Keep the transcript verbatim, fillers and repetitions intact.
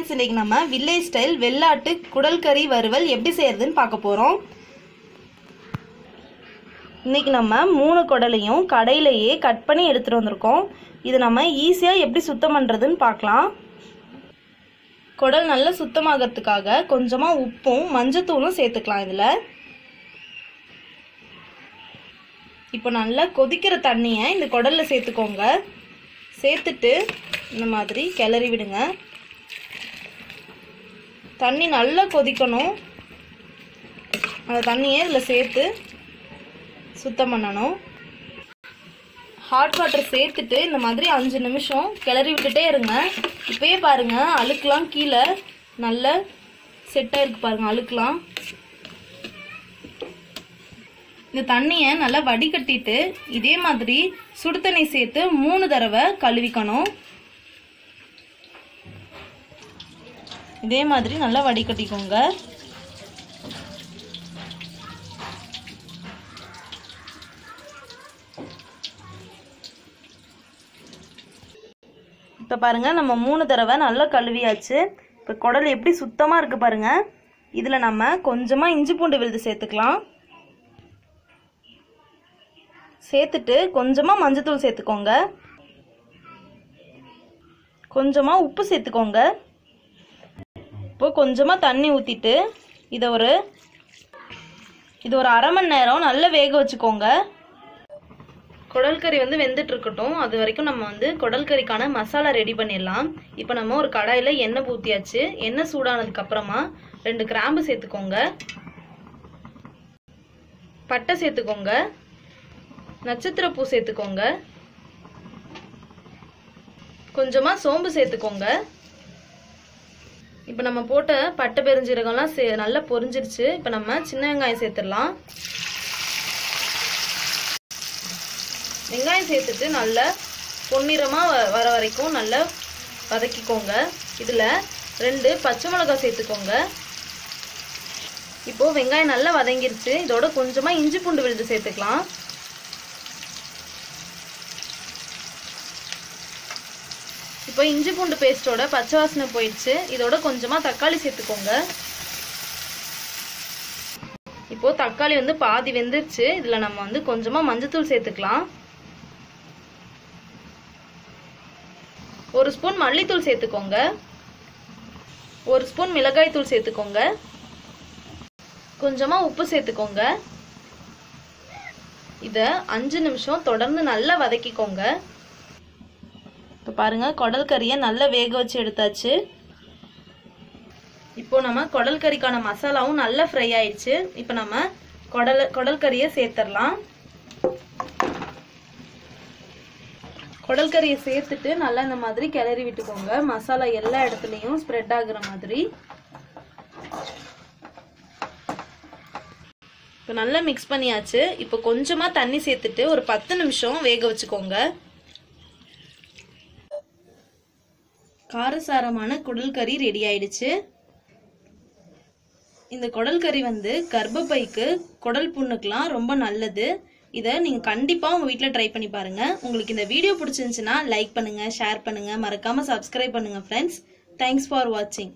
Friends, இன்னைக்கு நம்ம village style வெள்ளாட்டு குடல் கறி வறுவல் எப்படி செய்யறதுன்னு பார்க்க போறோம். இன்னைக்கு நம்ம மூணு குடலையும் கடையிலேயே கட் பண்ணி எடுத்துட்டு வந்திருக்கோம். இது நம்ம ஈஸியா எப்படி சுத்தம் பண்றதுன்னு பார்க்கலாம். குடல் நல்லா சுத்தமாகிறதுக்காக கொஞ்சமா உப்பும் மஞ்சத்தூளும் சேர்த்துக்கலாம். இதுல இப்போ நல்லா கொதிக்கிற தண்ணியை இந்த குடல்ல சேர்த்துக்கோங்க. சேர்த்துட்டு இந்த மாதிரி கிளறி விடுங்க. தண்ணி நல்லா கொதிக்கணும். அந்த தண்ணியை இதில் சேர்த்து சுத்தம் பண்ணணும். ஹாட் வாட்டர் சேர்த்துட்டு இந்த மாதிரி அஞ்சு நிமிஷம் கிளறி விட்டுட்டே இருங்க. இப்பயே பாருங்க அழுக்கெல்லாம் கீழே நல்லா செட் ஆயிருக்கு பாருங்க. அழுக்கெல்லாம் இந்த தண்ணியை நல்லா வடிகட்டிட்டு இதே மாதிரி சுடு தண்ணி சேர்த்து மூணு தடவை கழுவிக்கணும். இதே மாதிரி நல்லா வடிகட்டிக்கோங்க. இப்போ பாருங்க நம்ம மூணு தடவை நல்லா கழுவியாச்சு. இப்போ குடல் எப்படி சுத்தமாக இருக்கு பாருங்க. இதில் நம்ம கொஞ்சமாக இஞ்சி பூண்டு விழுது சேர்த்துக்கலாம். சேர்த்துட்டு கொஞ்சமாக மஞ்சத்தூள் சேர்த்துக்கோங்க. கொஞ்சமாக உப்பு சேர்த்துக்கோங்க. இப்போ கொஞ்சமாக தண்ணி ஊற்றிட்டு இதை ஒரு இது ஒரு அரை மணி நேரம் நல்லா வேக வச்சுக்கோங்க. குடல் கறி வந்து வெந்துட்டு இருக்கட்டும். அது வரைக்கும் நம்ம வந்து குடல் கறிக்கான மசாலா ரெடி பண்ணிடலாம். இப்போ நம்ம ஒரு கடாயில் எண்ணெய் ஊற்றியாச்சு. எண்ணெய் சூடானதுக்கு அப்புறமா ரெண்டு கிராம்பு சேர்த்துக்கோங்க. பட்டை சேர்த்துக்கோங்க. நட்சத்திர பூ சேர்த்துக்கோங்க. கொஞ்சமா சோம்பு சேர்த்துக்கோங்க. இப்போ நம்ம போட்ட பட்டை பெருஞ்சீரகம்லாம் சே நல்லா பொரிஞ்சிருச்சு. இப்போ நம்ம சின்ன வெங்காயம் சேர்த்துடலாம். வெங்காயம் சேர்த்துட்டு நல்லா பொன்னிறமாக வர வரைக்கும் நல்லா வதக்கிக்கோங்க. இதில் ரெண்டு பச்சை மிளகாய் சேர்த்துக்கோங்க. இப்போ வெங்காயம் நல்லா வதங்கிருச்சு. இதோட கொஞ்சமாக இஞ்சி பூண்டு விழுது சேர்த்துக்கலாம். இப்போ இஞ்சி பூண்டு பேஸ்டோட பச்சை வாசனை போயிடுச்சு. இதோட கொஞ்சமாக தக்காளி சேர்த்துக்கோங்க. இப்போ தக்காளி வந்து பாதி வெந்துருச்சு. இதில் நம்ம வந்து கொஞ்சமாக மஞ்சத்தூள் சேர்த்துக்கலாம். ஒரு ஸ்பூன் மல்லித்தூள் சேர்த்துக்கோங்க. ஒரு ஸ்பூன் மிளகாய் தூள் சேர்த்துக்கோங்க. கொஞ்சமாக உப்பு சேர்த்துக்கோங்க. இதை அஞ்சு நிமிஷம் தொடர்ந்து நல்லா வதக்கிக்கோங்க. இப்போ பாருங்க குடல் கறியை நல்லா வேக வச்சு எடுத்தாச்சு. இப்போ நம்ம குடல் கறிக்கான மசாலாவும் நல்லா ஃப்ரை ஆயிடுச்சு. இப்போ நம்ம குடல் குடல் கறியை சேர்த்துடலாம். குடல் கறியை சேர்த்துட்டு நல்லா இந்த மாதிரி கிளறி விட்டுக்கோங்க. மசாலா எல்லா இடத்துலையும் ஸ்ப்ரெட் ஆகுற மாதிரி. இப்போ நல்லா மிக்ஸ் பண்ணியாச்சு. இப்போ கொஞ்சமா தண்ணி சேர்த்துட்டு ஒரு பத்து நிமிஷம் வேக வச்சுக்கோங்க. காரசாரமான குடல் கறி ரெடி ஆயிடுச்சு. இந்த குடல் கறி வந்து கர்ப்பப்பைக்கு குடல் புண்ணுக்கெல்லாம் ரொம்ப நல்லது. இதை நீங்க கண்டிப்பா உங்க வீட்டில் ட்ரை பண்ணி பாருங்க. உங்களுக்கு இந்த வீடியோ பிடிச்சிருந்துச்சுன்னா லைக் பண்ணுங்க, ஷேர் பண்ணுங்க, மறக்காம சப்ஸ்கிரைப் பண்ணுங்க ஃப்ரெண்ட்ஸ். தேங்க்ஸ் ஃபார் வாட்சிங்.